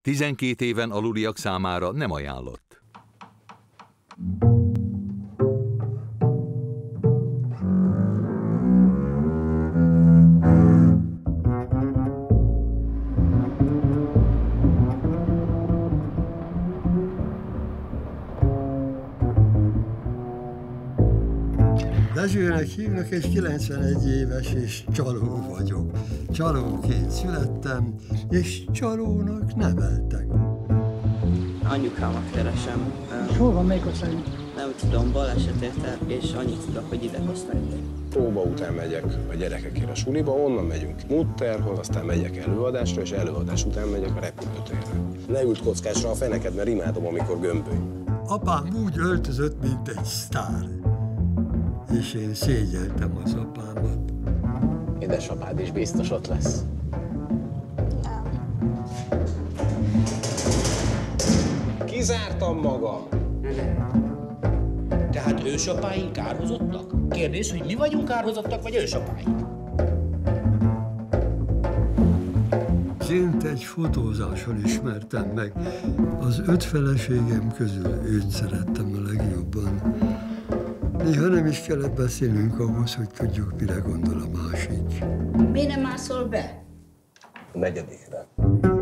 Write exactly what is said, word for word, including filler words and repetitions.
tizenkét éven aluliak számára nem ajánlott. Dezsőnek hívnak, és kilencvenegy éves, és csaló vagyok. Csalóként születtem, és csalónak neveltek. Anyukámat keresem. És hol van, melyik osztályban? Nem tudom, baleset érte, és annyit tudok, hogy ide hozták. Próba után megyek a gyerekekért a suliba, onnan megyünk Mutterhoz, aztán megyek előadásra, és előadás után megyek a repülőtérre. Ne ült kockásra a feneked, mert imádom, amikor gömböly. Apám úgy öltözött, mint egy sztár. És én szégyeltem az apámat. Édesapád is biztos ott lesz. Kizártam magam! Tehát ősapáink kárhozottak? Kérdés, hogy mi vagyunk kárhozottak, vagy ősapáink? Én egy fotózással ismertem meg. Az öt feleségem közül őt szerettem a legjobban. Néha nem is kellett beszélnünk ahhoz, hogy tudjuk, mire gondol a másik. Miért nem mászol be? A negyedikre.